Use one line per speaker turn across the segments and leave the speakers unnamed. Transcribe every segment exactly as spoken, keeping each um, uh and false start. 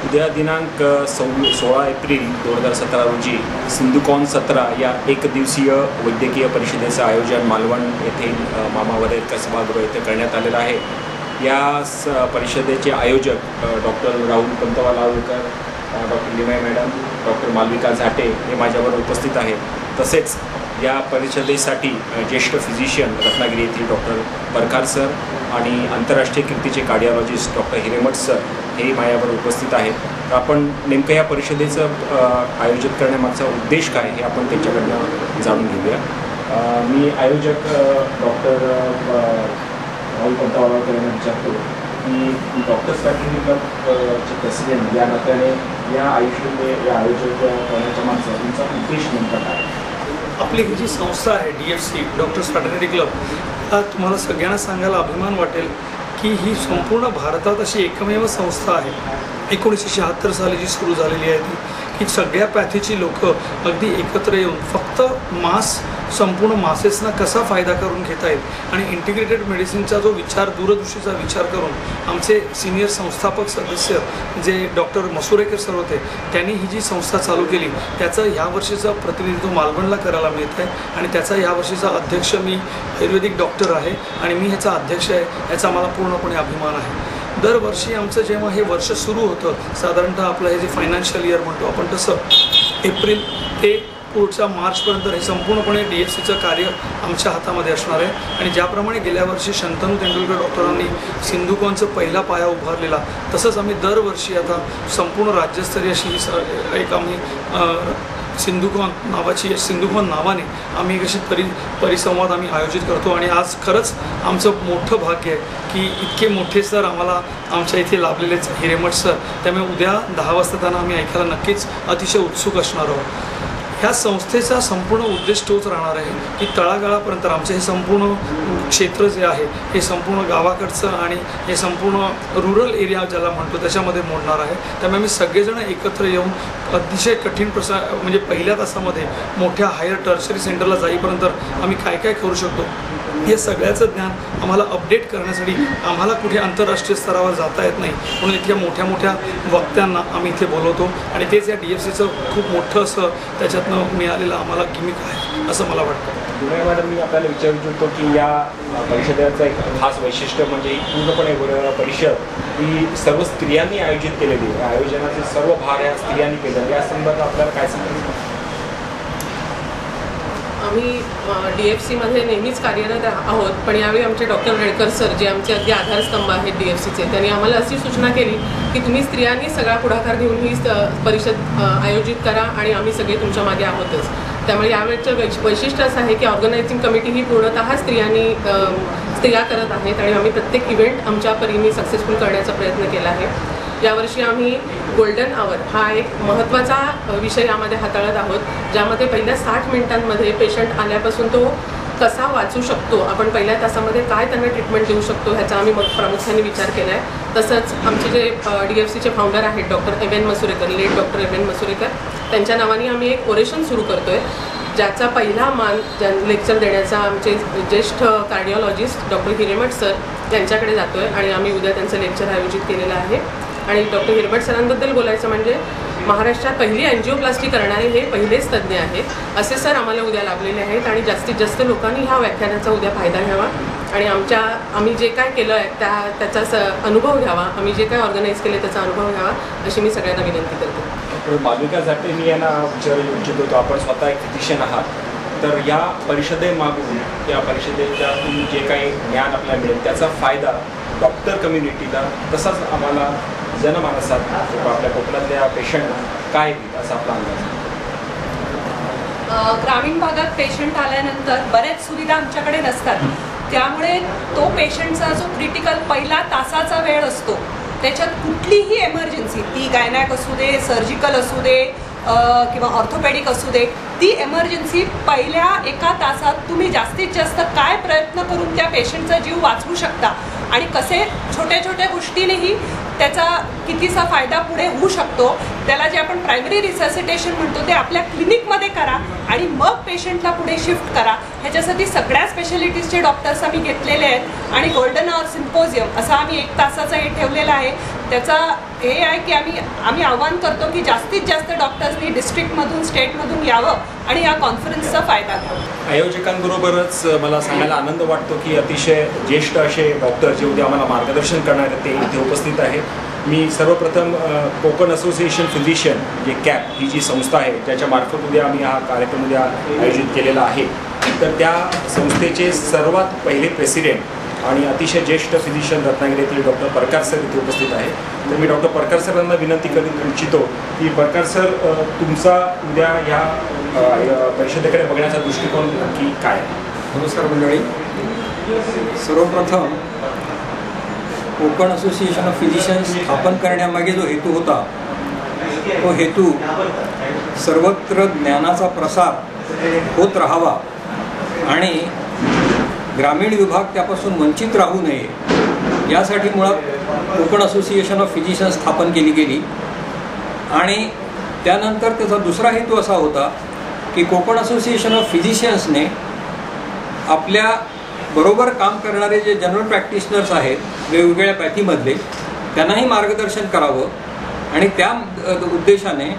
उद्या दिनांक सौ सोळा एप्रिल दोन हजार सतरा रोजी सिंधुकॉन सतरा या एक दिवसीय वैद्यकीय परिषदेचं आयोजन मालवण येथील मामा वरेरकर सभागृह येथे करण्यात आलेलं आहे। या स परिषदेचे आयोजक doctor Rahul Pantwalawalkar, doctor Limaye madam, doctor Malvika Zhate हे माझ्याबरोबर उपस्थित आहेत। तसेच या परिषदेसाठी ज्येष्ठ फिजिशियन रत्नागिरी येथील डॉक्टर परकार सर आणि आंतरराष्ट्रीय कीर्तीचे कार्डिओलॉजिस्ट डॉक्टर हिरेमठ सर हे माझ्याबरोबर उपस्थित आहेत। तर आपण नेमकं या परिषदेचं आयोजित करण्यामागचा उद्देश काय हे आपण त्यांच्याकडनं जाणून घेऊया। मी आयोजक डॉक्टर राहुल पंतवालावकर यांना विचारतो की डॉक्टर्स फॅकल्टी क्लबचे प्रेसिडेंट या नात्याने या आयुष्य या आयोजक करण्याच्या मागचा तुमचा उद्देश नेमका काय?
आपली ही जी संस्था आहे D F C doctors fraternity club, हा तुम्हाला सगळ्यांना सांगायला अभिमान वाटेल की ही संपूर्ण भारतात अशी एकमेव संस्था आहे एकोणीसशे शहात्तर साली जी सुरू झालेली आहे ती की सगळ्या पॅथीची लोक अगदी एकत्र येऊन फक्त मास संपूर्ण मासेसना कसा फायदा करून घेता येईल आणि इंटिग्रेटेड मेडिसिनचा जो विचार दूरदृष्टीचा विचार करून आमचे सिनियर संस्थापक सदस्य जे डॉक्टर मसुरेकर सर होते त्यांनी ही जी संस्था चालू केली त्याचं ह्या वर्षीचं प्रतिनिधित्व मालवणला करायला मिळत आहे आणि त्याचा ह्या वर्षीचा अध्यक्ष मी आयुर्वेदिक डॉक्टर आहे आणि मी ह्याचा अध्यक्ष आहे, याचा मला पूर्णपणे अभिमान आहे। दरवर्षी आमचं जेव्हा हे वर्ष सुरू होतं साधारणतः आपलं हे जे फायनान्शियल इयर म्हणतो आपण तसं एप्रिल ते पुढच्या मार्चपर्यंत हे संपूर्णपणे डी एफ सीचं कार्य आमच्या हातामध्ये असणार आहे आणि ज्याप्रमाणे गेल्या वर्षी शंतनू तेंडुलकर डॉक्टरांनी सिंधुकॉनचं पहिला पाया उभारलेला तसंच आम्ही दरवर्षी आता संपूर्ण राज्यस्तरीय अशी एक आम्ही सिंधुकॉन नावाची सिंधुकॉन नावाने आम्ही एक अशी परि परिसंवाद आम्ही आयोजित करतो आणि आज खरंच आमचं मोठं भाग्य आहे की इतके मोठे सर आम्हाला आमच्या इथे लाभलेलेच हिरेमठ सर, त्यामुळे उद्या दहा वाजता त्यांना आम्ही ऐकायला नक्कीच अतिशय उत्सुक असणार आहोत। ह्या संस्थेचा संपूर्ण उद्देश तोच राहणार आहे की तळागाळापर्यंत आमचे हे संपूर्ण क्षेत्र जे आहे हे संपूर्ण गावाकडचं आणि हे संपूर्ण रुरल एरिया ज्याला म्हणतो त्याच्यामध्ये मोडणार आहे। त्यामुळे आम्ही सगळेजण एकत्र येऊन अतिशय कठीण प्रसा म्हणजे पहिल्या तासामध्ये मोठ्या हायर टर्शरी सेंटरला जाईपर्यंत आम्ही काय काय करू शकतो हे सगळ्याचं ज्ञान आम्हाला अपडेट करण्यासाठी आम्हाला कुठे आंतरराष्ट्रीय स्तरावर जाता येत नाही म्हणून इतक्या मोठ्या मोठ्या वक्त्यांना आम्ही इथे बोलवतो आणि तेच या डी एफ सीचं खूप मोठं असं त्याच्यातनं मिळालेलं आम्हाला गिमिक आहे असं मला वाटतं।
दुनिया मॅडम, मी आपल्याला विचारू इच्छितो की या परिषदेचं एक खास वैशिष्ट्य म्हणजे पूर्णपणे परिषद ही सर्व स्त्रियांनी आयोजित केलेली आहे। आयोजनाचे सर्व भार या स्त्रियांनी केले, या संदर्भात आपल्याला काय सांगायचं?
आम्ही डी एफ सीमध्ये नेहमीच कार्यरत आहोत, पण यावेळी आमचे डॉक्टर रेडकर सर जे आमचे अगदी आधारस्तंभ आहेत डी एफ सीचे, त्यांनी आम्हाला अशी सूचना केली की तुम्ही स्त्रियांनी सगळा पुढाकार घेऊन ही परिषद आयोजित करा आणि आम्ही सगळे तुमच्या मागे आहोतच। त्यामुळे यावेळेचं वै वैशिष्ट्य असं आहे की ऑर्गनायझिंग कमिटी ही पूर्णतः स्त्रियांनी स्त्रिया करत आहेत आणि आम्ही प्रत्येक इव्हेंट आमच्या परीने सक्सेसफुल करण्याचा प्रयत्न केला आहे। यावर्षी आम्ही गोल्डन आवर हा एक महत्त्वाचा विषय यामध्ये हाताळत आहोत, ज्यामध्ये पहिल्या साठ मिनिटांमध्ये पेशंट आल्यापासून तो कसा वाचू शकतो, आपण पहिल्या तासामध्ये काय त्यांना ट्रीटमेंट देऊ शकतो ह्याचा आम्ही मग प्रामुख्याने विचार केला आहे। तसंच आमचे जे डी एफ सीचे फाउंडर आहेत doctor M N Masurekar, late doctor M N Masurekar, त्यांच्या नावाने आम्ही एक ओरेशन सुरू करतो आहे ज्याचा पहिला मान ज्या लेक्चर देण्याचा आमचे ज्येष्ठ कार्डिओलॉजिस्ट डॉक्टर हिरेमठ सर यांच्याकडे जातो आहे आणि आम्ही उद्या त्यांचं लेक्चर आयोजित केलेलं आहे। आणि डॉक्टर हिरेमठ सरांबद्दल बोलायचं म्हणजे महाराष्ट्रात पहिली अँजिओप्लास्टी करणारे हे पहिलेच तज्ज्ञ आहेत असे सर आम्हाला उद्या लाभलेले आहेत आणि जास्तीत जास्त लोकांनी ह्या व्याख्यानाचा उद्या फायदा घ्यावा आणि आमच्या आम्ही जे काय केलं आहे त्या त्याचा स अनुभव घ्यावा, आम्ही जे काय ऑर्गनाईज केले त्याचा अनुभव घ्यावा अशी मी सगळ्यांना विनंती करते।
मालविका झाटे, मी यांना विचारू इच्छित होतो, आपण स्वतः एक फिजिशियन आहात, तर या परिषदेमागून या परिषदेच्यातून जे काही ज्ञान आपल्याला मिळेल त्याचा फायदा डॉक्टर कम्युनिटीला तसाच आम्हाला जनमानसात आपल्या कोकणातल्या पेशंटना काय होईल असा आपला अंदाज?
ग्रामीण भागात पेशंट आल्यानंतर बऱ्याच सुविधा आमच्याकडे नसतात, त्यामुळे तो पेशंटचा जो क्रिटिकल पहिला तासाचा वेळ असतो त्याच्यात कुठलीही एमर्जन्सी ती गायनॅक असू दे, सर्जिकल असू दे किंवा ऑर्थोपेडिक असू दे, ती एमर्जन्सी पहिल्या एका तासात तुम्ही जास्तीत जास्त काय प्रयत्न करून त्या पेशंटचा जीव वाचवू शकता आणि कसे छोट्या छोट्या गोष्टीनेही त्याचा कितीसा फायदा पुढे होऊ शकतो, त्याला जे आपण प्रायमरी रिससिटेशन म्हणतो ते आपल्या क्लिनिकमध्ये करा आणि मग पेशंटला पुढे शिफ्ट करा. ह्याच्यासाठी सगळ्या स्पेशालिटीजचे डॉक्टर्स आम्ही घेतलेले आहेत आणि गोल्डन आवर सिम्पोजियम असा आम्ही एक तासाचा हे ठेवलेला आहे. त्याचा हे आहे की आम्ही आम्ही आव्हान करतो की जास्तीत जास्त डॉक्टर्सनी डिस्ट्रिक्टमधून स्टेटमधून यावं आणि या कॉन्फरन्सचा फायदा घ्यावा.
आयोजकांबरोबरच मला सांगायला आनंद वाटतो की अतिशय ज्येष्ठ असे डॉक्टर जे उद्या आम्हाला मार्गदर्शन करणार आहेत ते इथे उपस्थित आहे. मी सर्वप्रथम कोकण असोसिएशन फिजिशियन जे कॅप ही जी संस्था आहे ज्याच्या मार्फत उद्या आम्ही हा कार्यक्रम उद्या आयोजित केलेला आहे, तर त्या संस्थेचे सर्वात पहिले प्रेसिडेंट आणि अतिशय ज्येष्ठ फिजिशियन रत्नागिरी येथील डॉक्टर परकार सर इथे उपस्थित आहे. तर मी डॉक्टर परकार सरांना विनंती करू इच्छितो की परकार सर, तुमचा उद्या या परिषदेकडे बघण्याचा दृष्टिकोन नक्की काय आहे?
नमस्कार मंडळी. सर्वप्रथम कोकण असोसिएशन ऑफ फिजिशियन्स स्थापन करण्यामागे जो हेतू होता तो हेतू सर्वत्र ज्ञानाचा प्रसार होत राहावा आणि ग्रामीण विभाग त्यापासून वंचित राहू नये यासाठी मुळात कोकण असोसिएशन ऑफ फिजिशियन्स स्थापन केली गेली. आणि त्यानंतर त्याचा दुसरा हेतू असा होता की कोकण असोसिएशन ऑफ फिजिशियन्सने आपल्या बरोबर काम करणारे जे जनरल प्रॅक्टिशनर्स आहेत वेगवेगळ्या पॅथीमधले त्यांनाही मार्गदर्शन करावं आणि त्या उद्देशाने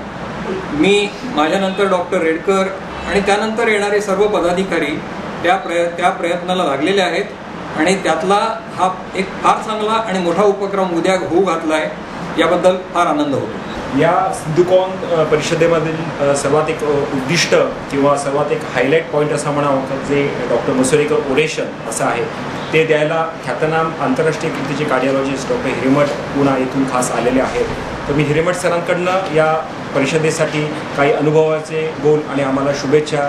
मी माझ्यानंतर डॉक्टर रेडकर आणि त्यानंतर येणारे सर्व पदाधिकारी त्या प्रय त्या प्रयत्नाला लागलेले आहेत आणि त्यातला हा एक फार चांगला आणि मोठा उपक्रम उद्या होऊ घातला आहे, याबद्दल फार आनंद होतो.
या सिद्धूकॉन परिषदेमधील सर्वात एक उद्दिष्ट किंवा सर्वात एक हायलाईट पॉईंट असा म्हणावं जे डॉक्टर मसुरेकर ओरेशन असं आहे ते द्यायला ख्यातनाम आंतरराष्ट्रीय कीर्तीचे कार्डिओलॉजिस्ट डॉक्टर हिरेमठ पुणा येथून खास आलेले आहेत. तर मी हिरेमठ सरांकडनं या परिषदेसाठी काही अनुभवाचे बोल आणि आम्हाला शुभेच्छा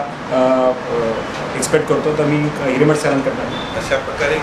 एक्सपेक्ट करतो. तर मी हिरेमठ सरांकडनं
अशा प्रकारे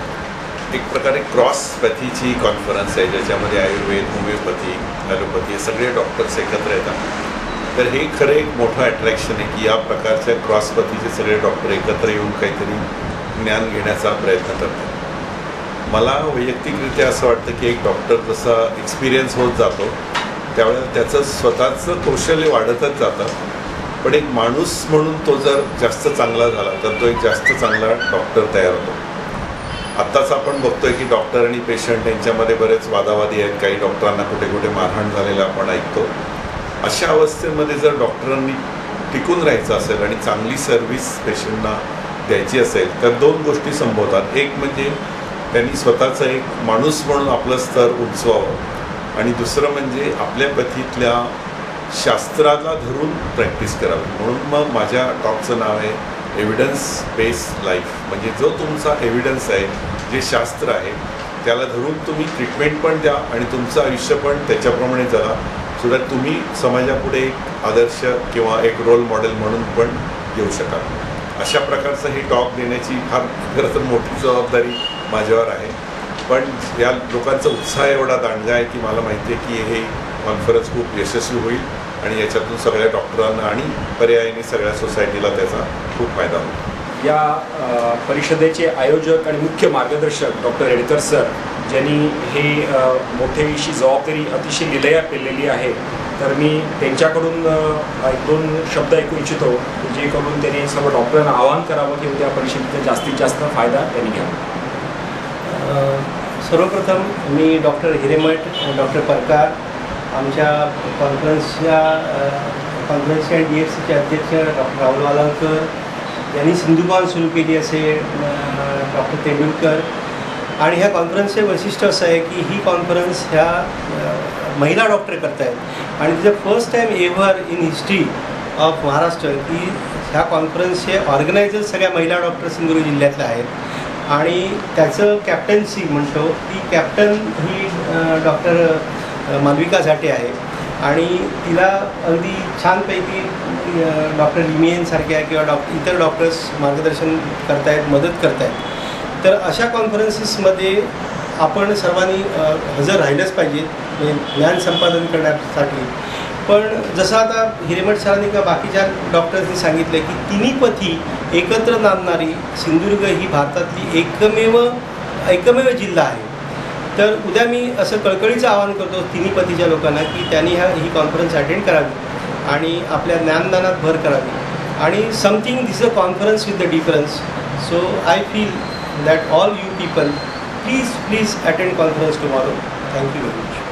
एक प्रकारे क्रॉस पॅथीची कॉन्फरन्स आहे ज्याच्यामध्ये आयुर्वेद, होमिओपॅथी, ॲलोपॅथी हे सगळे डॉक्टर्स एकत्र येतात. तर हे खरं एक मोठं अट्रॅक्शन आहे की या प्रकारच्या क्रॉस पॅथीचे सगळे डॉक्टर एकत्र येऊन काहीतरी ज्ञान घेण्याचा प्रयत्न करतात. मला वैयक्तिकरित्या असं वाटतं की एक डॉक्टर जसा एक्सपिरियन्स होत जातो त्यावेळेला त्याचं स्वतःचं कौशल्य वाढतच जातं, पण एक माणूस म्हणून तो जर जास्त चांगला झाला तर तो एक जास्त चांगला डॉक्टर तयार होतो. आत्ताच आपण बघतोय की डॉक्टर आणि पेशंट यांच्यामध्ये बरेच वादावादी आहेत, काही डॉक्टरांना कुठे कुठे मारहाण झालेलं आपण ऐकतो. अशा अवस्थेमध्ये जर डॉक्टरांनी टिकून राहायचं असेल आणि चांगली सर्व्हिस पेशंटना द्यायची असेल तर दोन गोष्टी संभवतात. एक म्हणजे त्यांनी स्वतःचं एक माणूस म्हणून आपलं स्तर उंचवावं आणि दुसरं म्हणजे आपल्या पॅथीतल्या शास्त्राला धरून प्रॅक्टिस करावी. म्हणून मग माझ्या टॉकचं नाव आहे एव्हिडन्स बेस्ड लाईफ. म्हणजे जो तुमचा एव्हिडन्स आहे, जे शास्त्र आहे त्याला धरून तुम्ही ट्रीटमेंट पण द्या आणि तुमचं आयुष्य पण त्याच्याप्रमाणे जगा, सो दॅट तुम्ही समाजापुढे एक आदर्श किंवा एक रोल मॉडेल म्हणून पण येऊ शकाल. अशा प्रकारचं हे टॉक देण्याची फार खरं तर मोठी जबाबदारी माझ्यावर आहे. पण या लोकांचा उत्साह एवढा दांडगा आहे की मला माहिती आहे की हे कॉन्फरन्स खूप यशस्वी होईल आणि याच्यातून सगळ्या डॉक्टरांना आणि पर्यायाने सगळ्या सोसायटीला त्याचा खूप फायदा होईल.
या परिषदेचे आयोजक आणि मुख्य मार्गदर्शक डॉक्टर रेडकर सर ज्यांनी हे मोठीशी जबाबदारी अतिशय लिलया पेललेली आहे, तर मी त्यांच्याकडून एक दोन शब्द ऐकू इच्छितो जे करून त्यांनी सर्व डॉक्टरांना आवाहन करावं की उद्या परिषदेचा जास्तीत जास्त फायदा त्यांनी घ्यावा.
सर्वप्रथम मी डॉक्टर हिरेमठ, डॉक्टर परकार, आमच्या कॉन्फरन्सच्या कॉन्फरन्सच्या डी एफ सीचे अध्यक्ष डॉक्टर राहुल वालांकर यांनी सिंधुकॉन सुरू केली असे डॉक्टर तेंडुलकर. आणि ह्या कॉन्फरन्सचे वैशिष्ट्य असं आहे की ही कॉन्फरन्स ह्या महिला डॉक्टर करत आहेत आणि तिचं first time ever in history of Maharashtra की ह्या कॉन्फरन्सचे ऑर्गनायझर सगळ्या महिला डॉक्टर सिंधुदुर्ग जिल्ह्यातल्या आहेत आणि त्याचं कॅप्टन्सी म्हणतो ती कॅप्टन ही डॉक्टर मालविका झाटे आहे आणि तिला अगदी छानपैकी डॉक्टर लिमियनसारख्या किंवा डॉक्टर इतर डॉक्टर्स मार्गदर्शन करतायत, मदत करतायत. तर अशा कॉन्फरन्सेसमध्ये आपण सर्वांनी हजर राहिलंच पाहिजे म्हणजे ज्ञान संपादन करण्यासाठी. पण जसं आता हिरेमठ सरांनी किंवा बाकीच्या डॉक्टर्सनी सांगितलं की तिन्ही पथी एकत्र नांदणारी सिंधुदुर्ग ही भारतातली एकमेव एकमेव जिल्हा आहे. तर उद्या मी असं कळकळीचं आवाहन करतो तिन्ही पथीच्या लोकांना की त्यांनी ह्या ही कॉन्फरन्स अटेंड करावी आणि आपल्या ज्ञानदानात भर करावी. आणि something this a conference with the difference. So I feel that all you people please please attend conference tomorrow. Thank you very much.